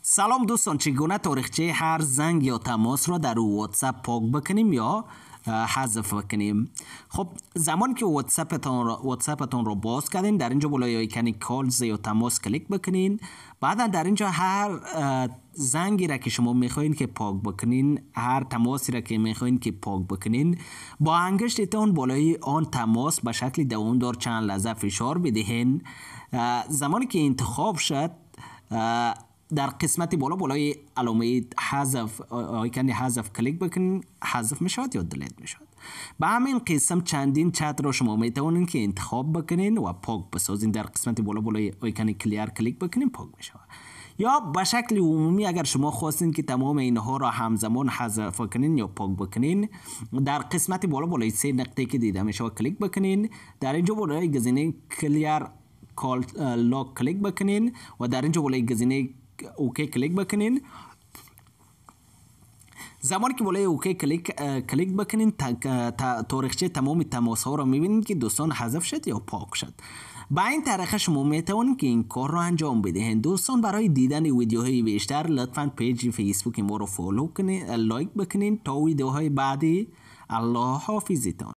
سلام دوستان، چگونه تاریخچه هر زنگ یا تماس را در واتساپ پاک بکنیم یا حذف بکنیم؟ خب زمانی که واتساپتون را باز کردین، در اینجا بالای آیکن کالز یا تماس کلیک بکنین. بعدا در اینجا هر زنگی را که شما میخواین که پاک بکنین، هر تماسی را که میخواین که پاک بکنین، با انگشتتون بالای آن تماس به شکل دوامدار چند لحظه فشار بدهین. زمانی که انتخاب شد، در قسمت بالای علامه حذف، آیکن حذف کلیک بکنین، حذف میشود یا دلیت میشود. به همین قسم چندین چت را شما میتونین که انتخاب بکنین و پاک بسازین. در قسمت بالای آیکن کلیر کلیک بکنین، پاک میشود. یا به شکل عمومی اگر شما خواستین که تمام اینها را همزمان حذف کنین یا پاک بکنین، در قسمت بالای سه نقطه که دیده میشه کلیک بکنین. در اینجا بالای گزینه کلیر کال لاک کلیک بکنین و در اینجا بالای گزینه اوکی کلیک بکنین. زمانی که بالای اوکی کلیک بکنین، تاریخچه تمام تماس ها را میبینید که دوستان حذف شد یا پاک شد. با این طریقه شما میتونید که این کار را انجام بدهید. دوستان برای دیدن ویدیوهای بیشتر لطفاً پیج فیسبوک ما رو فالو کنین، لایک بکنین. تا ویدیوهای بعدی، الله حافظتان.